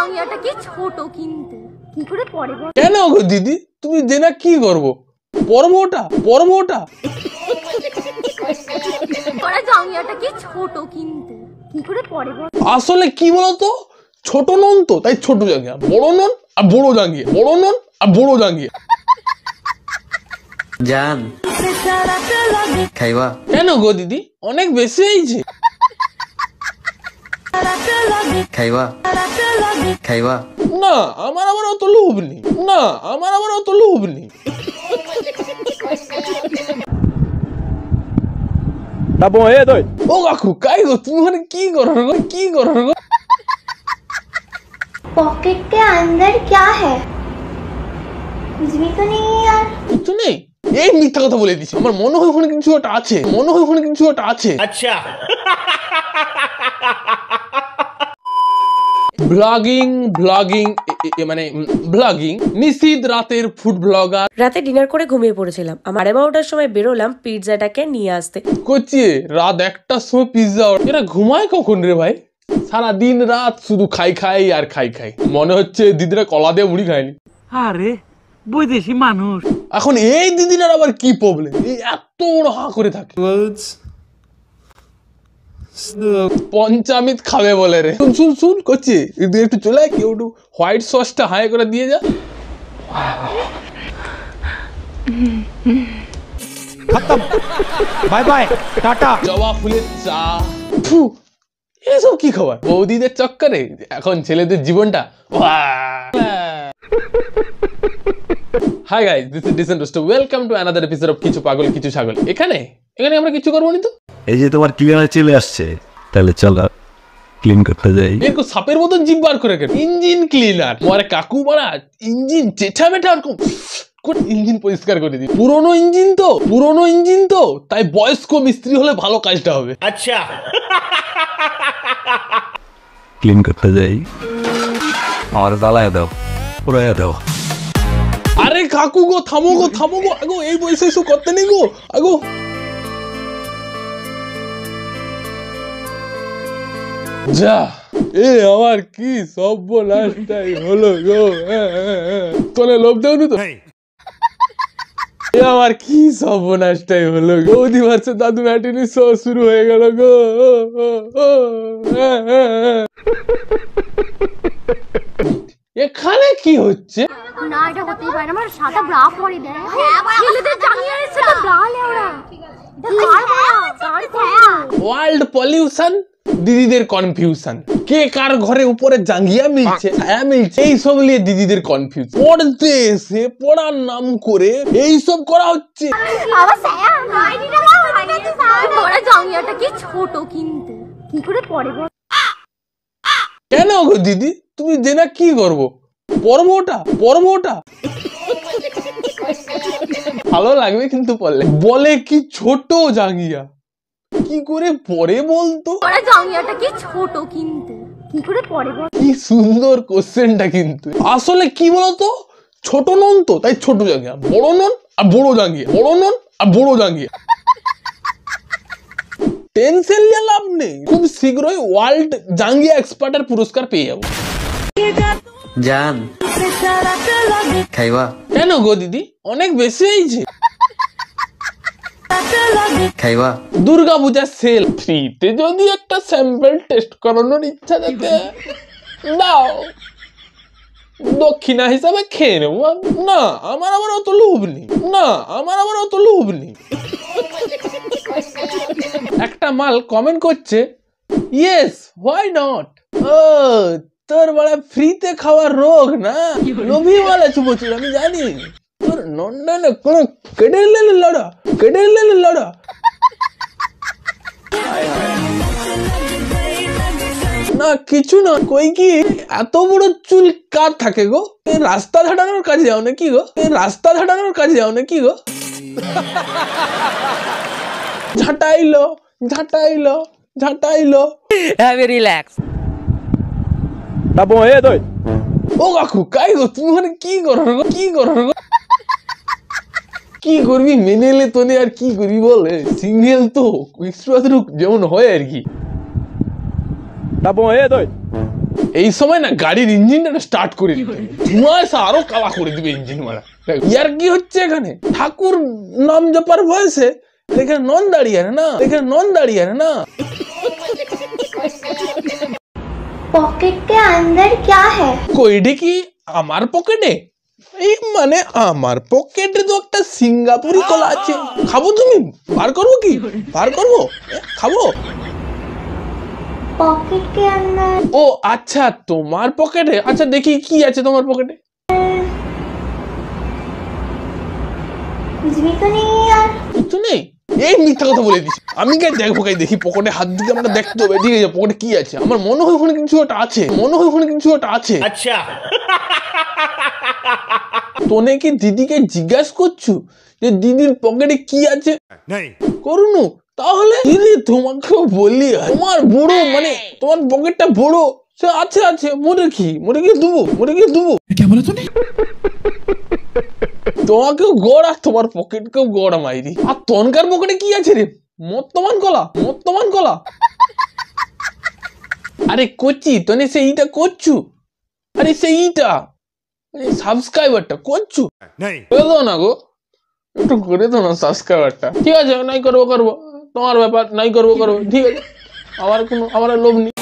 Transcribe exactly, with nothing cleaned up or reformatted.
জাঙ্গিয়াটা কি ছোট কিন্তু কি করে পরে বল কেন গো দিদি তুমি জেনা কি করব পরবটা পরবটা ওরা জাঙ্গিয়াটা কি ছোট কিন্তু কি করে পরে বল আসলে কি বলতো ছোট নন তো তাই ছোট জাঙ্গিয়া বড় নন আর বড় জাঙ্গিয়া বড় নন আর বড় জাঙ্গিয়া জান খাইবা কেন গো দিদি অনেক বেশি হয়েছে খাইবা খাইবা না আমার আবার অত লোভ নেই না আমার আবার অত লোভ নেই ও কাকু কাই গো তুমি ওখানে কি করো গো কি করো গো पॉकेट के अंदर क्या है कुछ भी तो नहीं है यार কিছু নেই এই মিথ্যা কথা বলে দিছি আমার মনে হয় ওখানে কিছু একটা আছে মনে হয় ওখানে কিছু একটা আছে আচ্ছা ব্লগিং ব্লগিং মানে ব্লগিং নিশিত রাতের ফুড ব্লগার রাতে ডিনার করে ঘুমিয়ে পড়েছিলাম আমার এগারোটার সময় বেরোলাম পিৎজাটাকে নিয়ে আসতে করছি রাত একটার সময় পিৎজা এরা ঘুমায় কখন রে ভাই সারা দিন রাত শুধু খাই খাই আর খাই খাই মনে হচ্ছে দিদিরা কলা দিয়ে মুড়ি খায়নি আরে বৈদেশি মানুষ এখন এই দিদিনার আবার কি প্রবলেম এই এত বড় হা করে থাকে পঞ্চামিত খাবে বলে রে শুন শুন শুন করছি একটু চলে কেউ একটু হোয়াইট সসটা হাই করে দিয়ে যা খতম বাই বাই টাটা জবা ফুলের চা এসব কি খবর বৌদিদের চক্করে এখন ছেলেদের জীবনটা hi guys this is DecentRoaster welcome to another episode of কিছু পাগল কিছু ছাগল এখানে এখানে আমরা কিছু করবো না তো এই যে তোমার ক্লিনার চলে আসছে তাহলে চলো ক্লিন করতে যাই এরকম সাপের মতন জিভ বার করে কেন ইঞ্জিন ক্লিনার মরে কাকু বড়া ইঞ্জিন চেঁচা মেটা এরকম ইঞ্জিন পরিষ্কার করে দিই পুরনো ইঞ্জিন তো পুরনো ইঞ্জিন তো তাই বয়স্ক মিস্ত্রি হলে ভালো কাজটা হবে আচ্ছা ক্লিন করতে যাই আমার জ্বালায় দাও পুরাইয়া দাও আরে কাকু গো থামো গো থামো গো আগো এই বয়সে এসব করতে নেই গো আগো যা এ আমার কি সর্বনাশটাই হলো গো তোলে লোভ দেওনি তো এ আমার কি সর্বনাশটাই হলো গো বৌদি ভার্সেস দাদু ম্যাটিনি শো শুরু হয়ে গেল গো এখানে কি হচ্ছে না এটা হতেই পারে না আমার সাদা ব্রা পরে দেয় ছেলেদের জাঙ্গিয়া এসে তো ব্রা লে ওরা ওয়ার্ল্ড পলিউশন দিদিদের কনফিউশন কে কার ঘরে উপরে জাঙ্গিয়া মিলছে ছায়া মিলছে এইসব নিয়ে দিদিদের কনফিউশন পড়তে এসে পড়ার নাম করে এইসব করা হচ্ছে ওরা জাঙ্গিয়াটা কি ছোট কিন্তু কি করে পরে বল কেন গো দিদি তুমি জেনা কি করবো পরবটা পরবটা ভালো লাগবে কিন্তু পড়লে বলে কি ছোট জাঙ্গিয়া কি করে পরে বলতো ওরা জাঙ্গিয়াটা কি ছোট কিন্তু কি করে পরে বল কি সুন্দর কোশ্চেনটা কিন্তু আসলে কি বলতো ছোট নন তো তাই ছোট জাঙ্গিয়া বড় নন আর বড় জাঙ্গিয়া বড় নন আর বড় জাঙ্গিয়া টেনশন নিয়ে লাভ নেই খুব শীঘ্রই ওয়ার্ল্ড জাঙ্গিয়া এক্সপার্টের পুরস্কার পেয়ে যাবো জান খাইবা কেন গো দিদি অনেক বেশি হয়েছে খাইবা দুর্গা পূজার সেল ফ্রিতে যদি একটা স্যাম্পল টেস্ট করানোর ইচ্ছা থাকে দাও দক্ষিণা হিসাবে খেয়ে নেবো না আমার আবার অত লোভ নেই না আমার আবার অত লোভ নেই একটা মাল কমেন্ট করছে ইয়েস হোয়াই নট ও তোর বড় ফ্রিতে খাওয়ার রোগ না লোভী মাল আছে প্রচুর আমি জানি তোর নন্দনে কোনো কেটে লেলে লড়া কেটে লেলে লড়া না কিছু না কই কি এত বড় চুল কার থাকে গো রাস্তা ঝাড়ানোর কাজে যাও নাকি গো রাস্তা ঝাড়ানোর কাজে যাও নাকি গো ঝাঁটাইলো ঝাঁটাইলো ঝাঁটাইলো হ্যাভ এ রিল্যাক্স ও কাকু কাই গো তুমি ওখানে কি করো গো কি করো গো কি করবি মেনে এলে তো আর কি করবি বলে সিঙ্গেল তো যেমন হয় আর কি এই সময় না গাড়ির ইঞ্জিনটা স্টার্ট করে দিতে হবে, ধোঁয়া এসে আরো কালা করে দিবে ইঞ্জিন মারা। ইয়ার কি হচ্ছে এখানে? ঠাকুর নাম জপার বয়সে এখানে নন দাঁড়িয়ে না, এখানে নন দাঁড়িয়ে না। पॉकेट के अंदर क्या है? কইডি কি আমার পকেটে? এই মানে আমার পকেটে তো একটা সিঙ্গাপুরি কলা আছে, খাবো তুমি? বার করবো কি? বার করবো? খাবো? पॉकेट के अंदर ও আচ্ছা, তোমার পকেটে। আচ্ছা দেখি কি আছে তোমার পকেটে। कुछ भी तो नहीं है यार। কিছু নেই? এই মিথ্যা কথা বলে দিস। আমি কে দেখবো, কাই দেখি পকেটে হাত দিকে আমরা দেখতে হবে, ঠিক আছে পকেটে কি আছে। আমার মনে হয় ওখানে কিছু একটা আছে, মনে হয় ওখানে কিছু একটা আছে। আচ্ছা তোনে কি দিদিকে জিজ্ঞাসা করছো যে দিদির পকেটে কি আছে? নেই করুনু, তাহলে দিদি তোমাকে বলি, তোমার বড় মানে তোমার পকেটটা বড়, সে আছে আছে মরে কি মরে কি দেবো, মরে কি দেবো। তোমাকেও গড় আর তোমার পকেটকেও গড় মাইরি। আর তনকার পকেটে কি আছে রে? মর্তমান কলা, মর্তমান কলা। আরে করছি তনে সেইটা করছু, আরে সেইটা সাবস্ক্রাইবারটা করছু, নেই করে দাও না গো, একটু করে দাও না সাবস্ক্রাইবারটা। ঠিক আছে নাই করবো করবো, তোমার ব্যাপার, নাই করবো করবো, ঠিক আছে। আমার কোনো আমার আর লোভ নেই।